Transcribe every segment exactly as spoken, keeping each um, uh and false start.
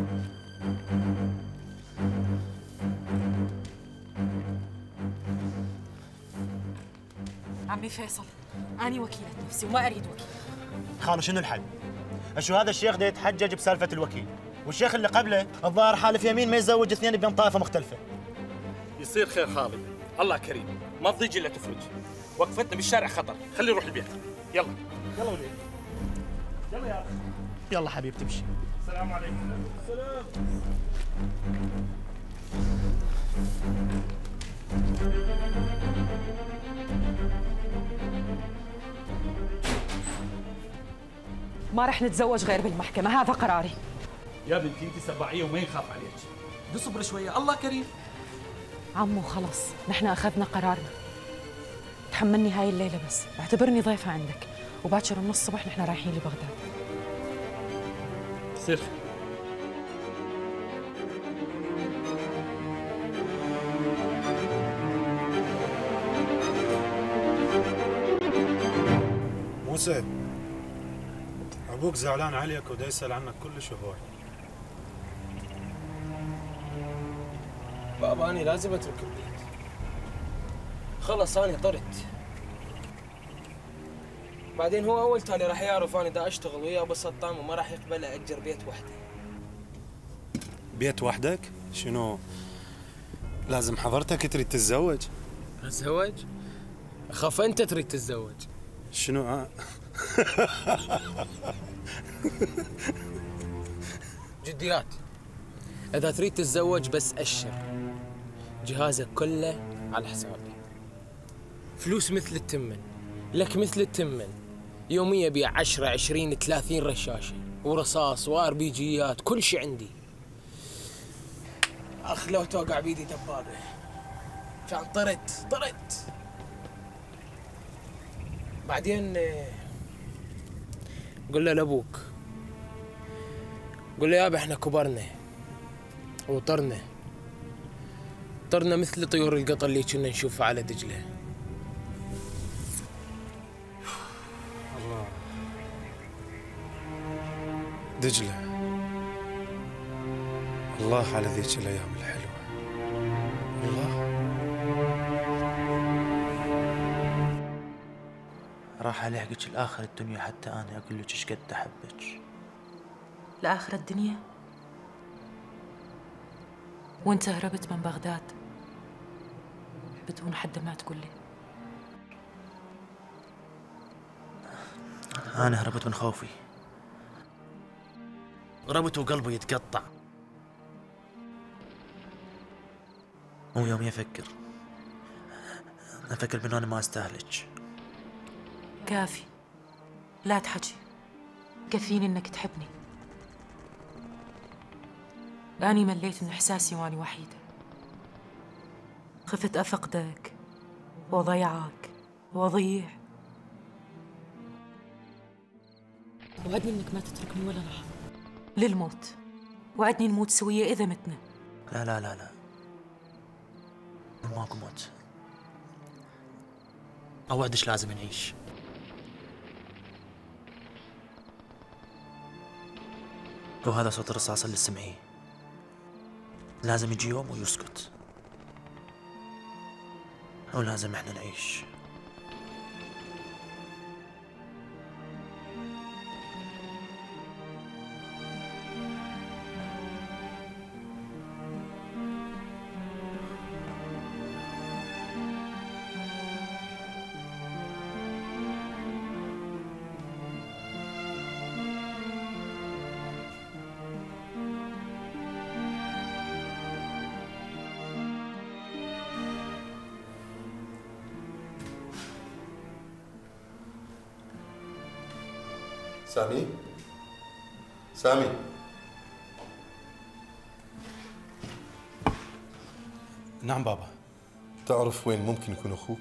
عمي فيصل، أنا وكيلة نفسي وما أريد وكيل. خالو شنو الحل؟ اشو هذا الشيخ ده يتحجج بسالفة الوكيل، والشيخ اللي قبله الظاهر حالف يمين ما يتزوج اثنين بين طائفة مختلفة. يصير خير خالي، الله كريم، ما تضيج الا تفرج. وقفتنا بالشارع خطر، خلي نروح البيت. يلا يلا وليد. يلا يا اخي. يلا حبيبي تمشي. السلام عليكم. السلام. ما رح نتزوج غير بالمحكمة، هذا قراري. يا بنتي انت سباعية وما يخاف عليك. اصبر شوية، الله كريم. عمو خلص، نحن أخذنا قرارنا. تحملني هاي الليلة بس، اعتبرني ضيفة عندك، وباكر من الصبح نحن رايحين لبغداد. يصير موسى، أبوك زعلان عليك ودا يسأل عنك كل شهور. بابا أنا لازم أترك البيت، خلص أنا طرت. بعدين هو أول تالي راح يعرف أنا دا أشتغل وياه بسطام وما راح يقبل أجر بيت وحدي. بيت وحدك؟ شنو؟ لازم حضرتك تريد تتزوج؟ أتزوج؟ أخاف أنت تريد تتزوج. شنو آه؟ جديات، إذا تريد تتزوج بس أشر، جهازك كله على حسابي. فلوس مثل التمن، لك مثل التمن، يوميا بيع عشرة عشرين ثلاثين رشاشة ورصاص وار بي جيات، كل شي عندي. أخ لو توقع بيدي دبابة كان طرت طرت. بعدين قل له لابوك، قل له يابا احنا كبرنا وطرنا طرنا مثل طيور القطر اللي كنا نشوفها على دجله. الله، دجله، الله على ذيك الايام الحلوه. الله. راح الحقك لاخر الدنيا حتى انا اقول لك ايش قد احبك. لآخر الدنيا؟ وانت هربت من بغداد بدون حد ما تقول لي. انا هربت من خوفي، هربت وقلبي يتقطع، مو يوم يفكر افكر بانه انا ما استاهلك. كافي، لا تحكي، كفيني انك تحبني. أني مليت من إحساسي وأني وحيدة، خفت أفقدك وأضيعك وأضيع. وعدني إنك ما تتركني ولا لحظة للموت، وعدني نموت سوية إذا متنا. لا لا لا لا، ماكو موت، أوعدش لازم نعيش. وهذا صوت الرصاص اللي سمعيه لازم يجي يوم ويسكت، ولازم احنا نعيش. سامي؟ سامي؟ نعم بابا. تعرف وين ممكن يكون أخوك؟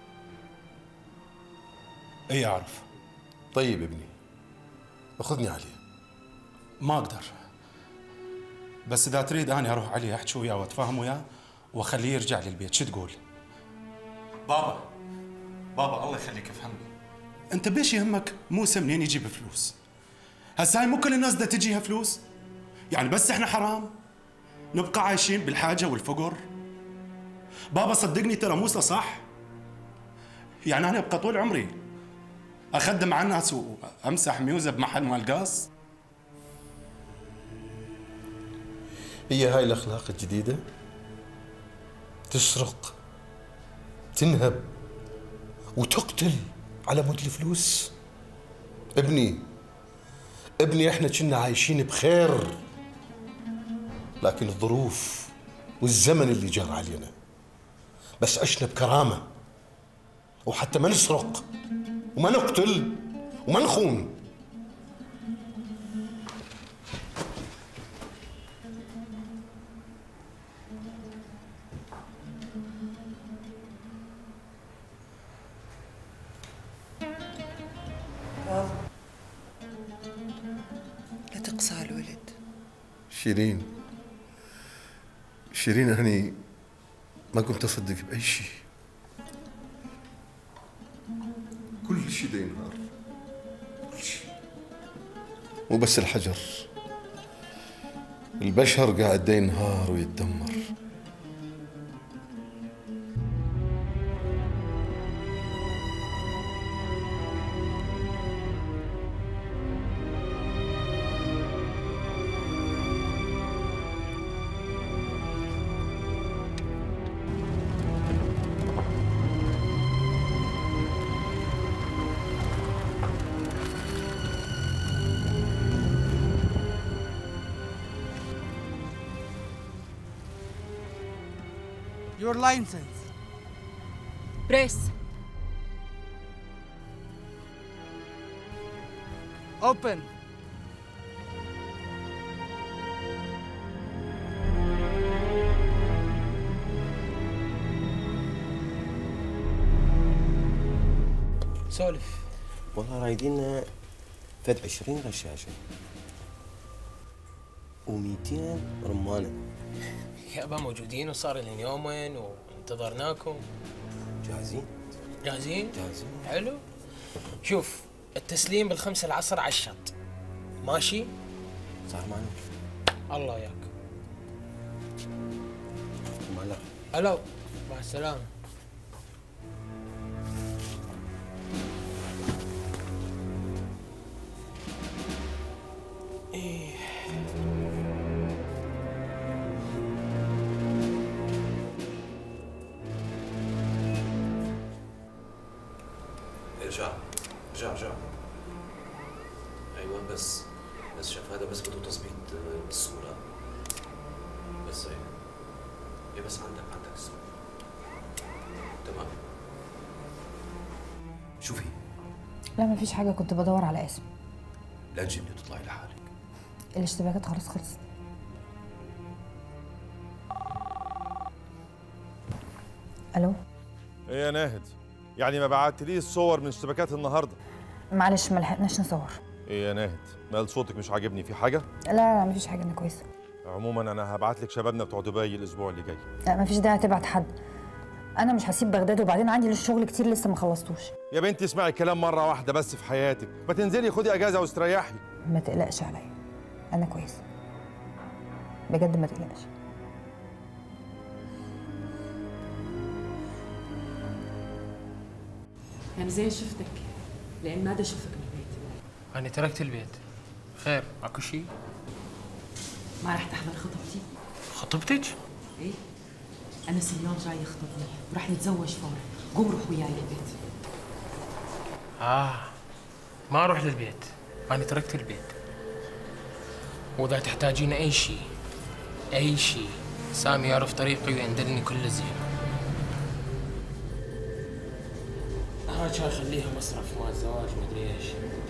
اي اعرف. طيب ابني، أخذني عليه. ما اقدر، بس اذا تريد اني اروح عليه احكي وياه واتفاهم وياه واخليه يرجع للبيت. شو تقول؟ بابا بابا الله يخليك افهمني، انت بيش يهمك موسى منين يجيب فلوس؟ هسه هاي مو كل الناس بدها تجيها فلوس؟ يعني بس احنا حرام نبقى عايشين بالحاجة والفقر؟ بابا صدقني ترى موسى صح. يعني أنا أبقى طول عمري أخدم على الناس وأمسح ميوزة بمحل مال قاص؟ هي هاي الأخلاق الجديدة؟ تسرق، تنهب، وتقتل على مود الفلوس؟ ابني ابني احنا كنا عايشين بخير، لكن الظروف والزمن اللي جرى علينا، بس عشنا بكرامة، وحتى ما نسرق وما نقتل وما نخون. لا تقسى على الولد. شيرين شيرين أنا ما كنت أصدق بأي شيء، كل شيء دا ينهار، كل شيء، مو بس الحجر، البشر قاعد دا ينهار ويتدمر. Your license. Press. Open. سولف. والله رايدين فد عشرين غشاشة ومئتين رمانة. يابا موجودين وصار لنا يومين وانتظرناكم. جاهزين؟ جاهزين؟ جاهزين. حلو. شوف التسليم بالخمسة العصر على الشط. ماشي؟ صار معنا. الله وياك. مالك. الو مع السلامة. إيه. ارجع ارجع ارجع. ايوه بس بس شوف هذا بس بده تظبيط الصورة بس هيك. ايه بس عندك عندك الصورة تمام. شوفي لا ما فيش حاجة، كنت بدور على اسم. لا تجيبني تطلعي لحالك. الاشتباكات خلاص خلصت. الو. ايه يا ناهد، يعني ما بعتليش صور من اشتباكات النهارده؟ معلش ما لحقناش نصور. ايه يا ناهد، مال صوتك مش عاجبني، في حاجه؟ لا لا ما فيش حاجة، انا كويسة. عموما انا هبعت لك شبابنا بتوع دبي الاسبوع اللي جاي. لا ما فيش داعي تبعت حد، انا مش هسيب بغداد، وبعدين عندي لسه شغل كتير لسه ما خلصتوش. يا بنتي اسمعي الكلام مره واحده بس في حياتك، ما تنزلي خدي اجازه واستريحي. ما تقلقش عليا، انا كويسة بجد، ما تقلقش. يعني زين شفتك، لأن ما دا شفتك بالبيت. أنا تركت البيت. خير ماكو شيء؟ ما راح تحضر خطبتي؟ خطبتك؟ إيه، أنس اليوم جاي يخطبني وراح نتزوج فورا، قوم روح وياي البيت. آه ما أروح للبيت، أنا تركت البيت. وإذا تحتاجين أي شيء أي شيء سامي يعرف طريقي ويندلني كل زين. هاي شاي خليها مصرف مال زواج مدري ايش.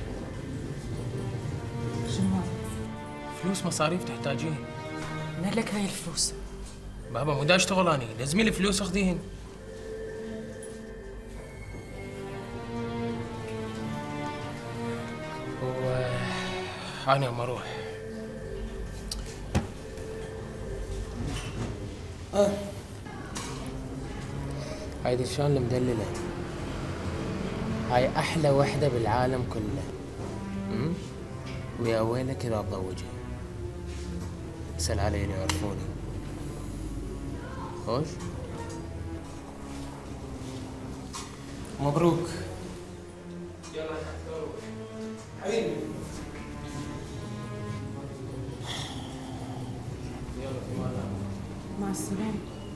شنو هذا؟ فلوس مصاريف تحتاجين. من لك هاي الفلوس؟ بابا مو دا اشتغل اني، لازمي لي فلوس اخذيهن. و انا ما اروح. آه. هايدي شلون المدللة؟ هاي أحلى وحدة بالعالم كله. أمم؟ ويا ويلك إذا تضوجها. سأل علي اللي يعرفوني. خوش؟ مبروك. يلا حبيبي. يلا في مالك. مع السلامة.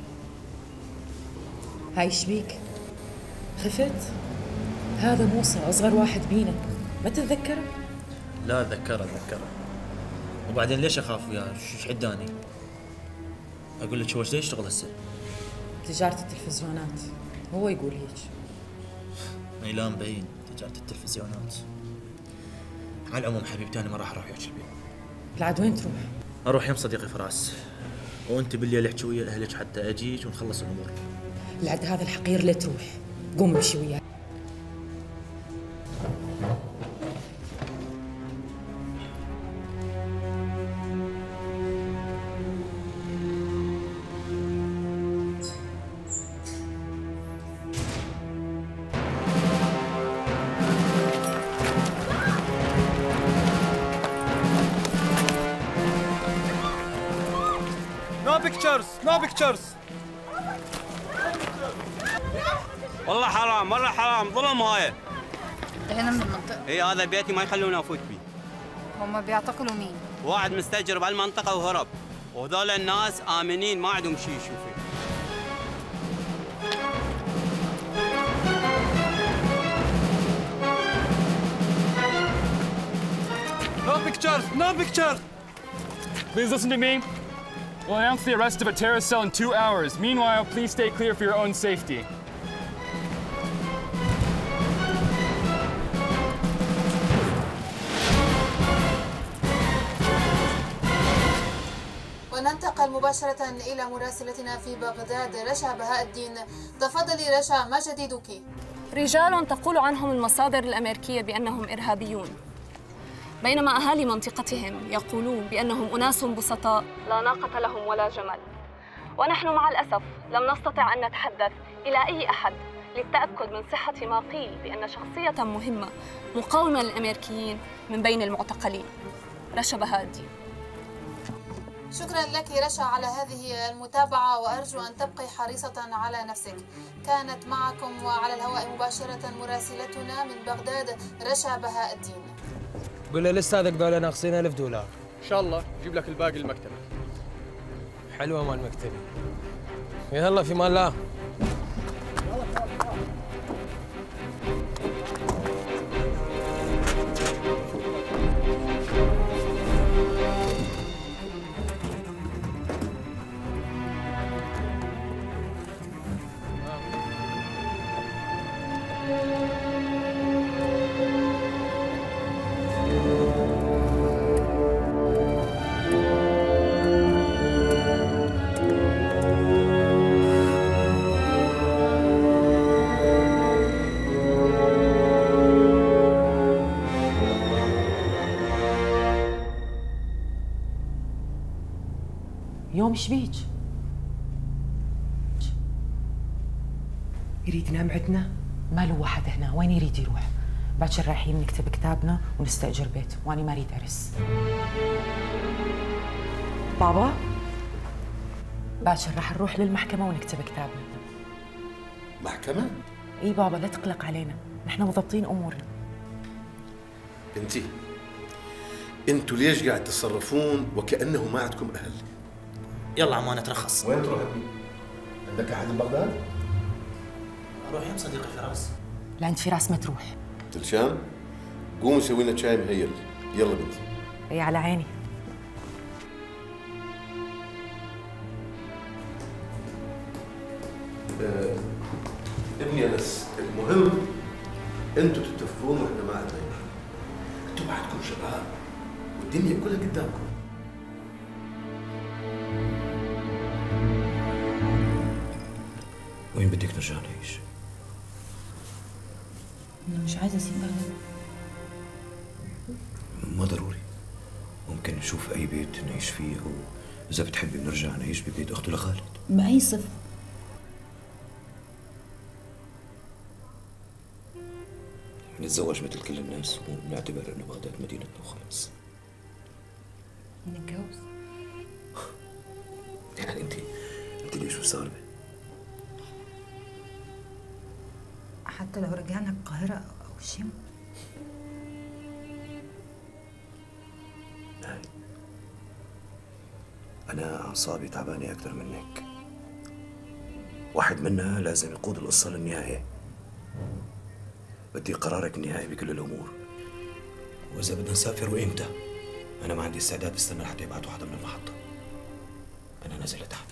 هاي شبيك؟ خفت؟ هذا موسى أصغر واحد بينا، ما تتذكره؟ لا اتذكره اتذكره. وبعدين ليش اخاف وياه؟ ايش عداني؟ اقول لك هو ايش يشتغل هسه؟ تجارة التلفزيونات، هو يقول هيك. اي لا مبين تجارة التلفزيونات. على العموم حبيبتي انا ما راح اروح وياك البيت. بالعاد وين تروح؟ اروح يم صديقي فراس، وانت بالليل احكي ويا اهلك حتى اجيك ونخلص الامور. لعد هذا الحقير لا تروح، قوم امشي وياه. No pictures, no pictures. والله حرام والله حرام ظلم هاي. هنا من المنطقة؟ اي هذا بيتي ما يخلوني افوت فيه. هم بيعتقلوا مين؟ واحد مستاجر بهالمنطقة وهرب، وهذول الناس آمنين ما عندهم شيء يشوفوا. No pictures, no pictures. Please listen to me. We'll announce the arrest of a terrorist cell in two hours. Meanwhile, please stay clear for your own safety. وننتقل مباشرة إلى مراسلتنا في بغداد رشا بهاء الدين. تفضلي رشا، ما جديدك؟ رجال تقول عنهم المصادر الأمريكية بأنهم إرهابيون، بينما أهالي منطقتهم يقولون بأنهم أناس بسطاء لا ناقة لهم ولا جمل. ونحن مع الأسف لم نستطع أن نتحدث إلى أي أحد للتأكد من صحة ما قيل بأن شخصية مهمة مقاومة للأمريكيين من بين المعتقلين. رشا بهاء الدين. شكرا لك رشا على هذه المتابعة، وأرجو أن تبقي حريصة على نفسك. كانت معكم وعلى الهواء مباشرة مراسلتنا من بغداد رشا بهاء الدين. قول للاستاذ هذول ناقصين ألف دولار. ان شاء الله جيب لك الباقي المكتبة. حلوة مال مكتبي. يلا في مال الله. يوم شبيك؟ يريد ينام عندنا؟ ما له واحد هنا، وين يريد يروح؟ باكر رايحين نكتب كتابنا ونستأجر بيت، وأنا ما أريد أرس. بابا؟ باكر راح نروح للمحكمة ونكتب كتابنا. محكمة؟ إي بابا لا تقلق علينا، نحن مضبطين أمورنا. انتي انتوا ليش قاعد تتصرفون وكأنه ما عندكم أهل؟ يلا عمان اترخص. وين تروح؟ عندك أحد ببغداد؟ اروح يم صديقي فراس. لعند فراس ما تروح. تلشان قومي سوي لنا شاي مهيل. يلا بنتي. اي على عيني. آه، ابني انس، المهم انتوا تتفقون واحنا ما عندنا. انتوا بعدكم شباب والدنيا كلها قدامكم. وين بدك نرجع نعيش؟ أنا مش عايزة أسيب بغداد. ما ضروري، ممكن نشوف أي بيت نعيش فيه، أو إذا بتحبي بنرجع نعيش ببيت أخته لخالد. بأي صفة؟ نتزوج مثل كل الناس ونعتبر إنه بغداد مدينتنا وخلاص. نتجوز؟ يعني انت انت ليش مستغربه؟ حتى لو رجعنا القاهرة أو شيء. هاي أنا أعصابي تعبانة أكثر منك. واحد منا لازم يقود القصة للنهاية. بدي قرارك النهائي بكل الأمور. وإذا بدنا نسافر وإمتى؟ أنا ما عندي استعداد استنى لحتى يبعتوا حدا من المحطة. أنا نازل لتحت.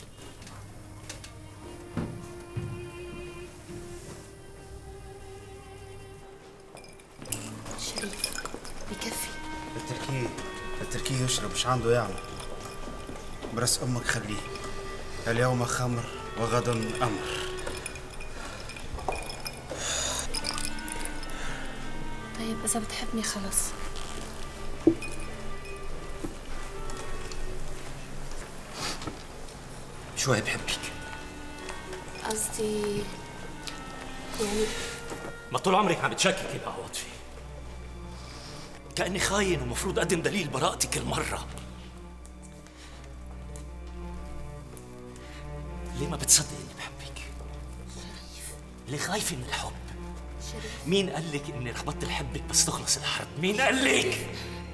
شريف بكفي. التركي التركي يشرب مش عنده يعمل. برس امك خليه. اليوم خمر وغدا امر. طيب اذا بتحبني خلص. شوي بحبك. قصدي يعني ما طول عمرك عم بتشككي بعواطفي. كأني خاين ومفروض أقدم دليل براءتي كل مرة. ليه ما بتصدقي إني بحبك؟ شريف ليه خايفة من الحب؟ شريف مين قال لك إني رغبت لحبك بس تخلص الحرب؟ مين قال لك؟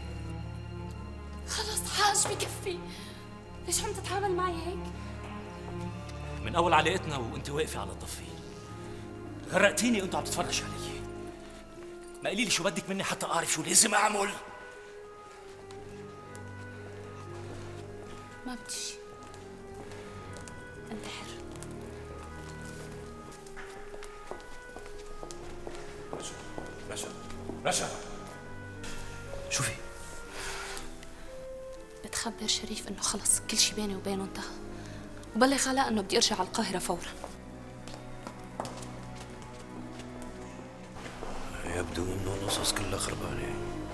خلص حاج بكفي. ليش عم تتعامل معي هيك؟ من أول علاقتنا وأنت واقفة على الضفة غرقتيني وأنت عم تتفرج علي. ما قليلي شو بدك مني حتى أعرف شو لازم أعمل. ما بدي شي. أنت حر. رشا رشا شوفي. بتخبر شريف إنه خلص كل شي بيني وبينه انتهى، وبلغ علاء إنه بدي أرجع على القاهرة فورا. يبدو إنه القصص كلها خربانة.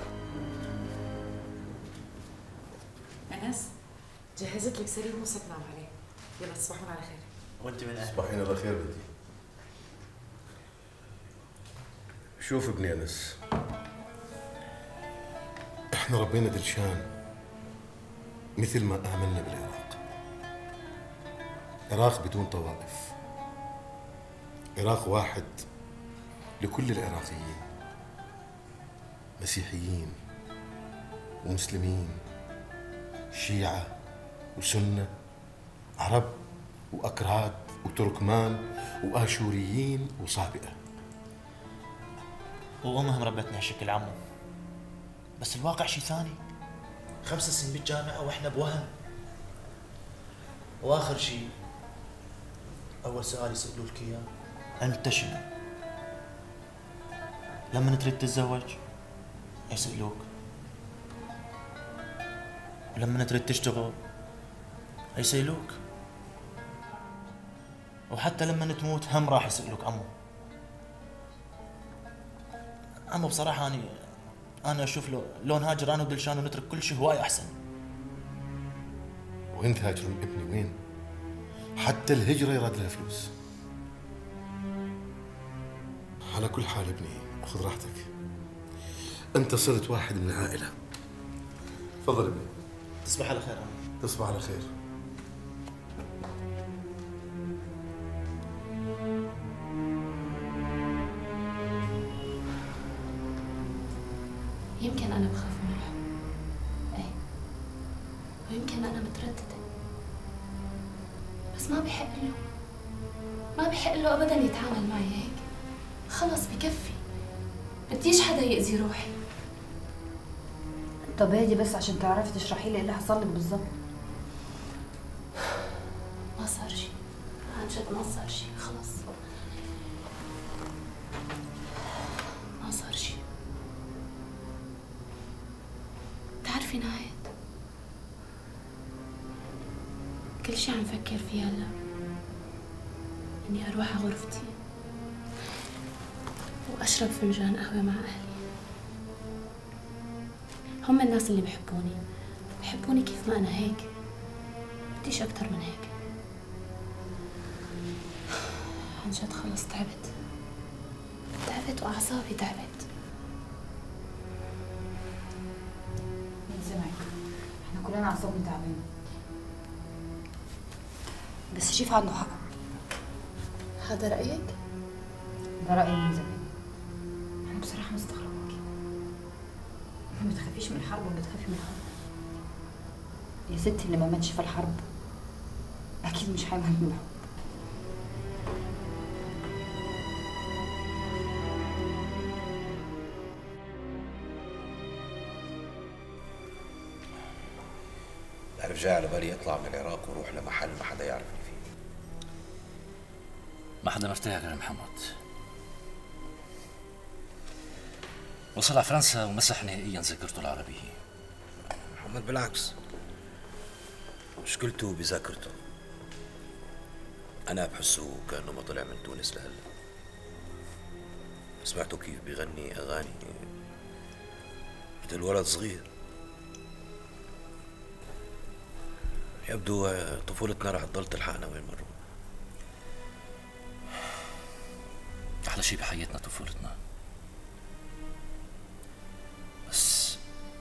أنس جهزت لك سرير موسى تنام عليه. يلا تصبحون على خير. وانت من اهل. صباحين على خير بدي. شوف ابني انس، احنا ربينا دلشان مثل ما آمنا بالعراق. عراق بدون طوائف، عراق واحد لكل العراقيين، مسيحيين ومسلمين، شيعة وسنة، عرب وأكراد وتركمان وآشوريين وصابئة. وأمهم ربتنا هالشكل عمو، بس الواقع شيء ثاني. خمس سنين بالجامعة وإحنا بوهم. وآخر شيء أول سؤال يسألوا لك إياه أنت شنو؟ لما تريد تتزوج يسألوك، ولما تريد تشتغل يسألوك، وحتى لما تموت هم راح يسألوك عمو. عمو بصراحة أنا أنا أشوف لو لو نهاجر أنا ودلشان ونترك كل شيء هواي أحسن. وين تهاجرون ابني وين؟ حتى الهجرة يراد لها فلوس. على كل حال ابني خذ راحتك، أنت صرت واحد من العائلة. تفضل ابني. تصبح على خير عمو. تصبح على خير. يمكن أنا بخاف من الحب، إيه، ويمكن أنا مترددة، بس ما بحق له، ما بحق له أبداً يتعامل معي هيك. خلص بكفي، بديش حدا يأذي روحي. طب هادي بس عشان تعرفي تشرحي لي ايه اللي حصل لك بالظبط. ما صار شيء، عن جد ما صار شيء، خلص ما صار شيء. بتعرفي ناهد، كل شي عم فكر فيه هلا اني اروح على غرفتي واشرب فنجان قهوة مع اهلي. هم الناس اللي بحبوني، بحبوني كيف ما انا هيك، بديش اكتر من هيك. عن جد خلص تعبت، تعبت واعصابي تعبت. من سمعك، احنا كلنا اعصابنا تعبانه. بس شيف عنده حق. هذا رأيك؟ ده رأيي من زمان. أنا بصراحة مستغرباكي. ما بتخافيش من الحرب ولا بتخافي من الحرب؟ يا ستي اللي ما ماتش في الحرب أكيد مش هيموت من الحب. عارف جاي على بالي اطلع من العراق واروح لمحل ما حدا يعرفني فيه. ما حدا مرتاح غير محمد. وصل على فرنسا ومسح نهائيا ذاكرته العربية. محمد بالعكس، مشكلته بذاكرته. أنا بحسه كأنه ما طلع من تونس لهلا. سمعته كيف بيغني أغاني مثل ولد صغير. يبدو طفولتنا رح تضل تلحقنا وين ما نروح. أحلى شي بحياتنا طفولتنا، بس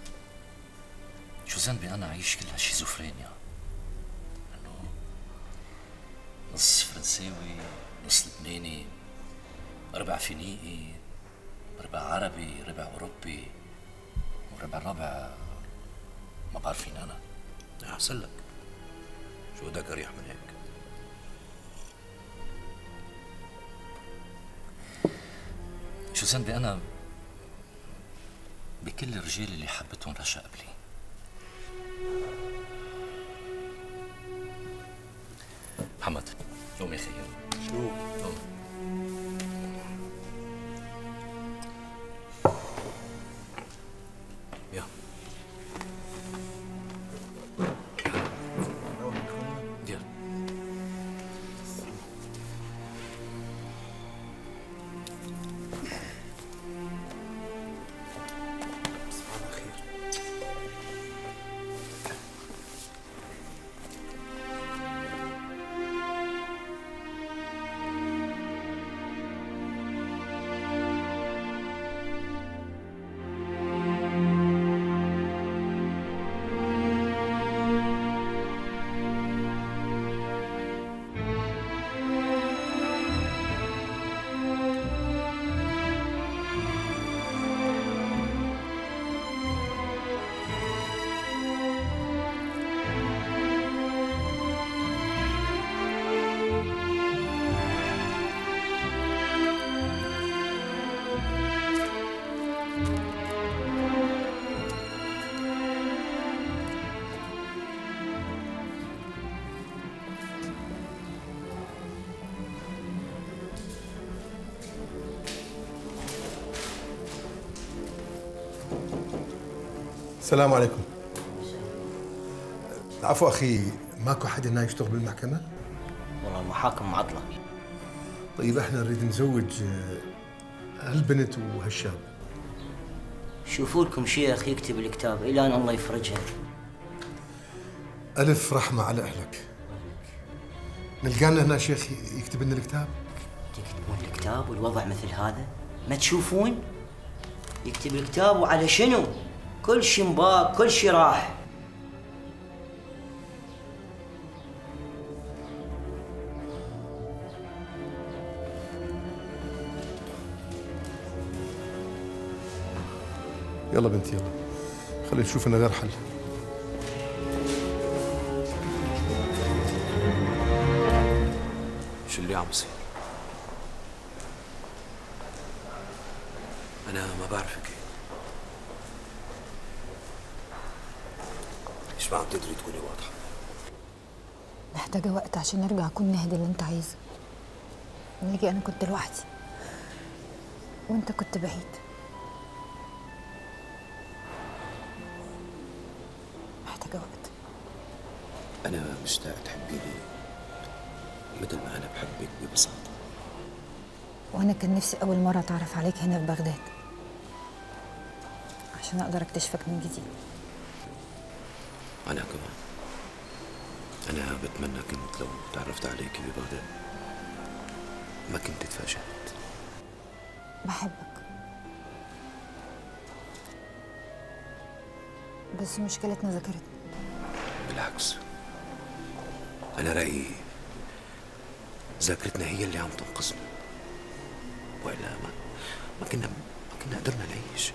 شو ذنبي أنا أعيش كل هالشيزوفرينيا؟ إنه نص فرنساوي، نص لبناني، ربع فينيقي، ربع عربي، ربع أوروبي، وربع الرابع ما بعرفين أنا. أحسن لك، شو بدك أريح من هيك؟ شو ذنبي أنا بكل الرجال اللي حبتهم رشا قبلي؟ محمد قوم يا خيي. شو؟ قوم. يا يلا. السلام عليكم. العفو اخي، ماكو حد هنا يشتغل بالمحكمة؟ والله المحاكم معطلة. طيب احنا نريد نزوج هالبنت وهالشاب. شوفوا لكم شيخ يكتب الكتاب الى ان الله يفرجها. الف رحمة على اهلك. نلقانا هنا شيخ يكتب لنا الكتاب؟ تكتبون الكتاب والوضع مثل هذا؟ ما تشوفون؟ يكتب الكتاب وعلى شنو؟ كل شي انباق، كل شي راح. يلا بنتي يلا، خلينا نشوف لنا غير حل. شو اللي عم بصير؟ أنا ما بعرفك هيك. ليش ما عم تقدري تكوني واضحة؟ محتاجة وقت عشان ارجع اكون نهدي اللي انت عايزه. نيجي انا كنت لوحدي وانت كنت بعيد. محتاجة وقت. أنا مشتاق تحبيني مثل ما أنا بحبك ببساطة. وانا كان نفسي اول مرة اتعرف عليك هنا في بغداد عشان اقدر اكتشفك من جديد. أنا كمان. أنا بتمنى كنت لو تعرفت عليك ببغداد ما كنت تفاجأت. بحبك، بس مشكلتنا ذاكرتنا. بالعكس، أنا رأيي ذاكرتنا هي اللي عم تنقصنا، والا ما ما كنا ما كنا قدرنا نعيش.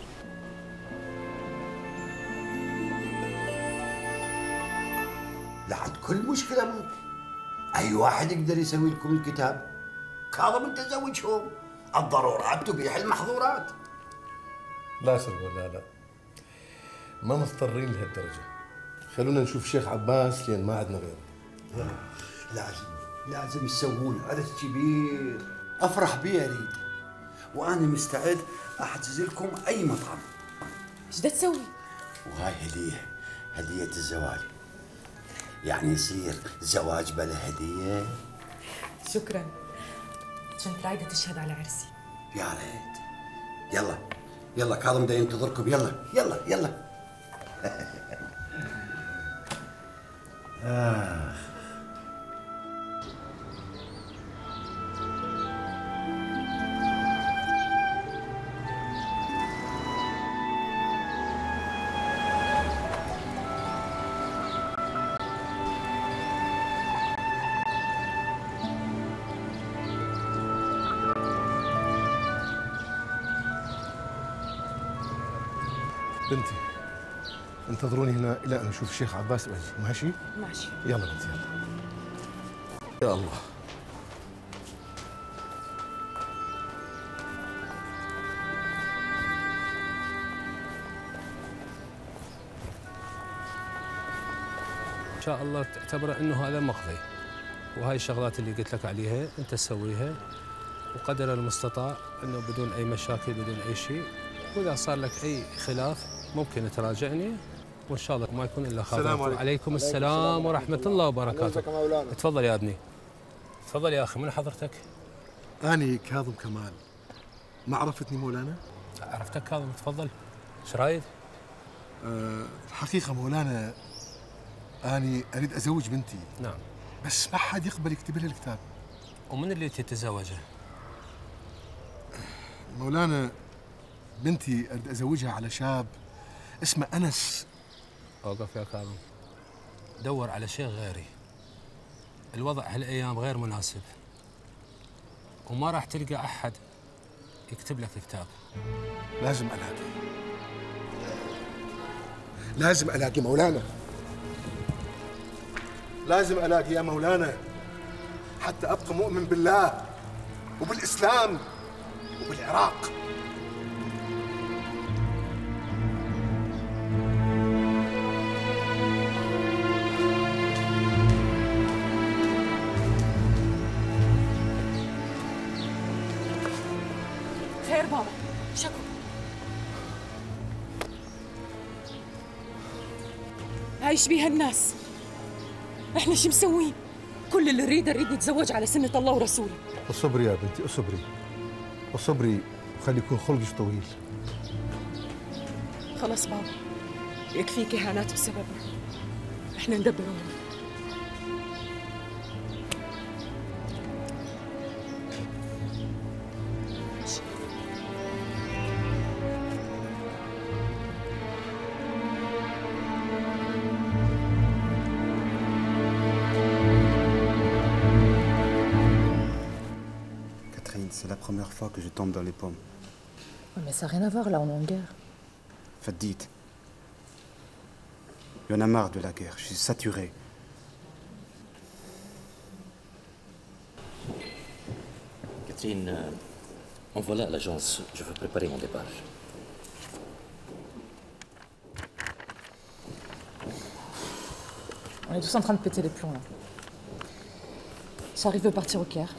لعند كل مشكلة مو أي واحد يقدر يسوي لكم الكتاب. كاظم أنت زوجهم، الضرورات تبيح المحظورات. لا سرقوا، لا لا ما مضطرين لهالدرجة. خلونا نشوف شيخ عباس لأن ما عندنا غيره. لازم لازم يسوون عرس كبير أفرح بيه أريد، وأنا مستعد أحجز لكم أي مطعم. ايش بدها تسوي؟ وهاي هدية، هدية الزواج، يعني يصير زواج بلا هدية. شكرا، كنت رايدة تشهد على عرسي. يا ريت. يلا يلا كاظم دا ينتظركم، يلا يلا يلا. آه. بنتي انتظروني هنا الى ان اشوف الشيخ عباس واجي، ماشي؟ ماشي. يلا بنتي يلا. يا الله. ان شاء الله تعتبره انه هذا مقضي، وهاي الشغلات اللي قلت لك عليها انت تسويها وقدر المستطاع انه بدون اي مشاكل بدون اي شيء، واذا صار لك اي خلاف ممكن تراجعني وان شاء الله ما يكون الا خير. السلام عليكم. عليكم السلام ورحمه الله وبركاته. تفضل يا ابني. تفضل يا اخي، من حضرتك؟ اني كاظم كمال. ما عرفتني مولانا؟ عرفتك كاظم، تفضل. ايش رايد؟ أه الحقيقه مولانا اني اريد ازوج بنتي. نعم. بس ما حد يقبل يكتب لها الكتاب. ومن اللي تتزوجه؟ مولانا بنتي اريد ازوجها على شاب اسمه انس. اوقف يا كاظم، دور على شيء غيري. الوضع هالايام غير مناسب وما راح تلقى احد يكتب لك كتاب. لازم الاقي، لازم الاقي مولانا، لازم الاقي يا مولانا حتى ابقى مؤمن بالله وبالاسلام وبالعراق. خير بابا؟ شكو؟ هاي ايش بيها الناس؟ احنا شو مسوين؟ كل اللي نريده نريد نتزوج على سنة الله ورسوله. اصبري يا بنتي، اصبري اصبري وخلي يكون خلقك طويل. خلاص بابا، يكفيك اهانات بسببنا، احنا ندبر امورنا. C'est la première fois que je tombe dans les pommes. Ouais, mais ça n'a rien à voir, là, on est en guerre. Faites dites. Il y en a marre de la guerre, je suis saturé. Catherine, euh, envoie-la à l'agence, je veux préparer mon départ. On est tous en train de péter les plombs, là. J'arrive de partir au Caire.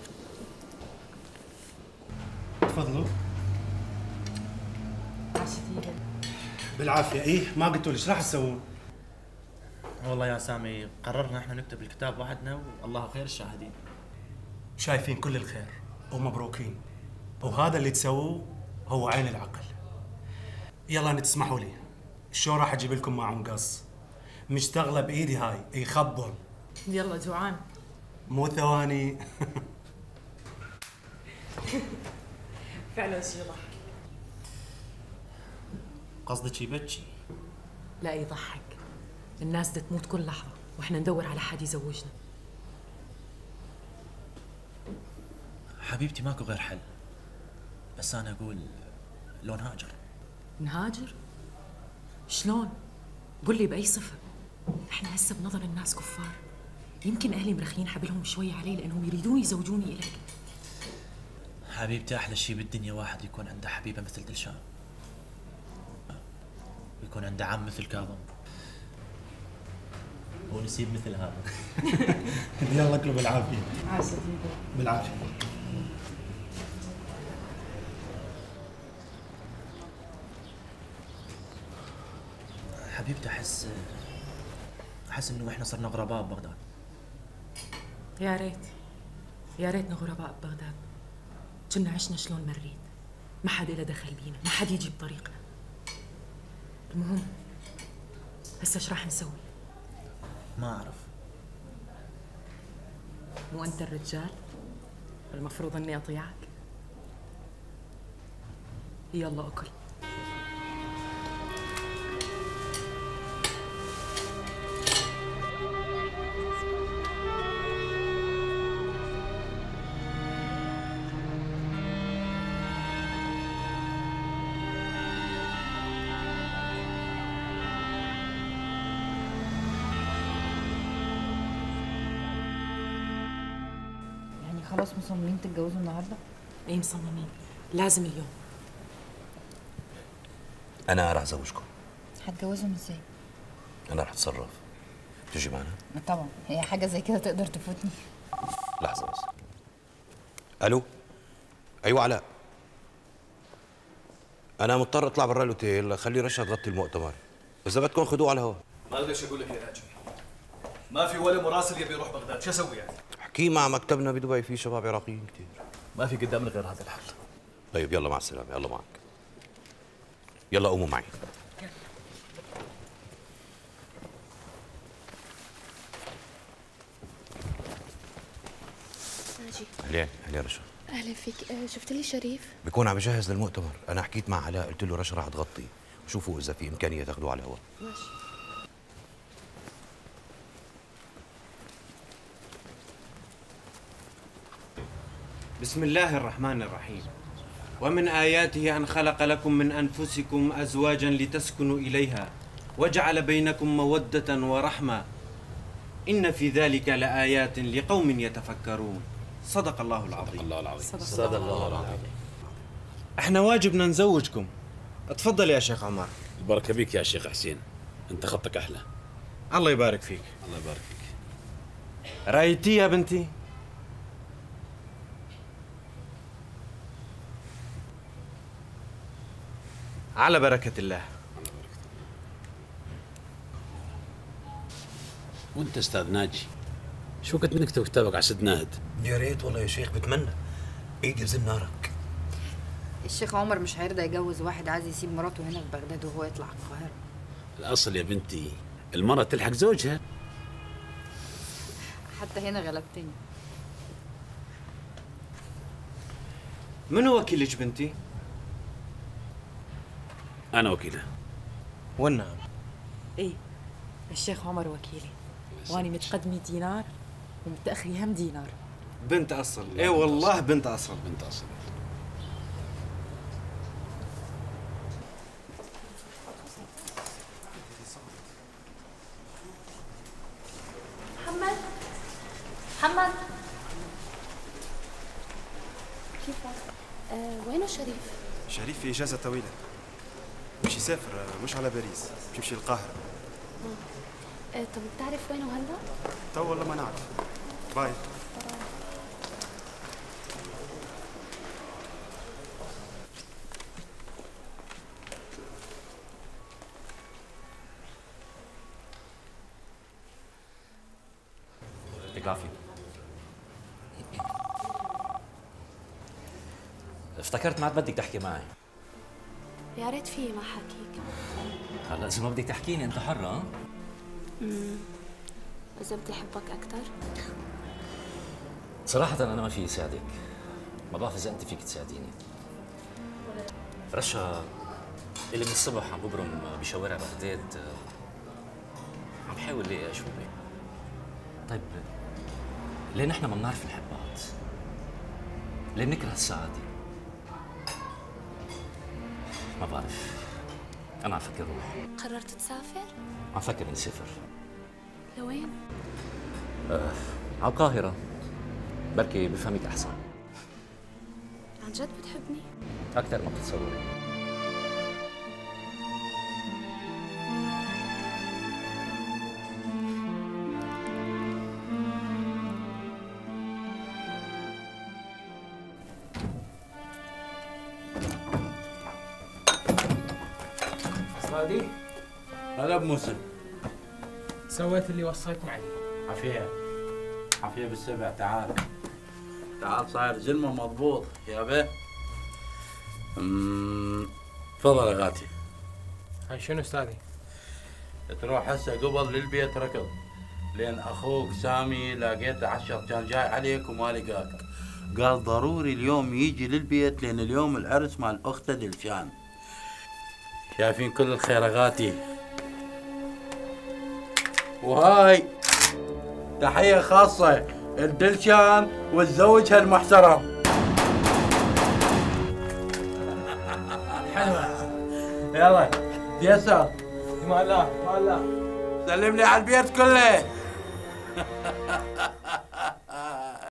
تفضلوا. بالعافية. ايه ما قلتوا لي ايش راح تسوون؟ والله يا سامي قررنا احنا نكتب الكتاب وحدنا والله خير الشاهدين. شايفين كل الخير ومبروكين، وهذا اللي تسووه هو عين العقل. يلا ان تسمحوا لي، الشو راح اجيب لكم معهم قص مشتغلة بايدي هاي يخبون. يلا جوعان. مو ثواني. فعلا شي يضحك. قصدك يبكي؟ لا يضحك، الناس بدها تموت كل لحظة واحنا ندور على حد يزوجنا. حبيبتي ماكو غير حل، بس انا اقول لو نهاجر. نهاجر؟ شلون؟ قل لي بأي صفة؟ احنا هسه بنظر الناس كفار، يمكن أهلي مرخيين حبلهم شوي علي لأنهم يريدون يزوجوني إليك. حبيبتي أحلى شيء بالدنيا واحد يكون عنده حبيبة مثل دلشان، ويكون عنده عم مثل كاظم، ونسيب مثل هذا. يلا كلوا بالعافية. عسى بالعافية. حبيبتي أحس أحس إنه إحنا صرنا غرباء ببغداد. يا ريت يا ريتنا غرباء ببغداد، كنا عشنا شلون ما نريد، ما حد له دخل بينا، ما حد يجي بطريقنا. المهم هسه ايش راح نسوي؟ ما أعرف. مو أنت الرجال؟ المفروض إني أطيعك. يلا أكل. خلاص مصممين تتجوزوا النهارده؟ ايه مصممين، لازم اليوم. انا راح ازوجكم. هتجوزهم ازاي؟ انا راح اتصرف. تيجي معنا؟ طبعا، هي حاجه زي كده تقدر تفوتني؟ لحظه بس. الو. ايوه علاء. انا مضطر اطلع برا الاوتيل، اخلي رشا تغطي المؤتمر. اذا بدكم خذوه على الهواء. ما ادري ايش اقول لك يا ناجي، ما في ولا مراسل يبي يروح بغداد، شو اسوي يعني؟ احكي مع مكتبنا بدبي، في شباب عراقيين كثير. ما في قدامنا غير هذا الحل. طيب يلا مع السلامه، يلا معك. يلا قوموا معي. ناجي. اهلين اهلين رشا. اهلا فيك. أه شفت لي شريف؟ بيكون عم بجهز للمؤتمر، انا حكيت مع علاء قلت له رشا راح تغطي، وشوفوا اذا في امكانيه تاخذوه على الهواء. ماشي. بسم الله الرحمن الرحيم. ومن آياته أن خلق لكم من أنفسكم أزواجا لتسكنوا إليها وجعل بينكم مودة ورحمة إن في ذلك لآيات لقوم يتفكرون. صدق الله العظيم. الله العظيم. صدق الله العظيم. احنا واجبنا نزوجكم. اتفضل يا شيخ عمر. البركة بيك يا شيخ حسين، انت خطك احلى. الله يبارك فيك. الله يبارك فيك. رايتي يا بنتي؟ على بركة الله. وانت استاذ ناجي، شو كنت بنكتب كتابك على سد ناهد؟ يا ريت والله يا شيخ، بتمنى. ايدي بزن نارك. الشيخ عمر مش هيرضى يجوز واحد عايز يسيب مراته هنا في بغداد وهو يطلع القاهرة. الاصل يا بنتي المرأة تلحق زوجها. حتى هنا غلبتني. من هو وكيلك بنتي؟ أنا وكيله. والنعم. ايه الشيخ عمر وكيلي، واني متقدمي دينار ومتأخري هم دينار. بنت أصل. ايه والله بنت أصل. بنت أصل. محمد محمد كيفك؟ آه وينه شريف؟ شريف في إجازة طويلة، مش يسافر، مش على باريس، مش يمشي القاهرة. آه طب بتعرف وينه هلا؟ تو والله ما نعرف. باي. يعطيك العافية. افتكرت ما عاد بدك تحكي معي. يا ريت فيي ما حكيك. هلا إذا ما بدك تحكيني أنت حرة. ها؟ امم إذا بدي أحبك أكثر؟ صراحة أنا ما في ساعدك، ما بعرف إذا أنت فيك تساعديني. رشا اللي من الصبح عم ببرم بشوارع بغداد، عم بحاول لاقي أشوفه. طيب ليه نحن ما بنعرف نحب بعض؟ ليه بنكره السعادة؟ ما بعرف، أنا عم فكر روح. قررت تسافر؟ عم فكر نسافر. لوين؟ آه، على القاهرة، بركي بفهمك أحسن. عن جد بتحبني؟ أكثر ما بتتصوري. صادي؟ هلا بموسى. سويت اللي وصيتني عليه. عافية عافية بالسبع. تعال تعال، صاير زلمة مضبوط يا به. أمم، تفضل يا غاتي. هاي شنو استاذي؟ تروح هسه قبل للبيت ركض لين اخوك سامي لقيته عشر كان جاي عليك وما لقاك. قال ضروري اليوم يجي للبيت لان اليوم العرس مال اخته دلشان. شايفين كل الخير غاتي. وهاي تحية خاصة الدلشان والزوج هالمحترم. حلوة. يلا تيسر. ما الله ما الله. سلم لي على البيت كله.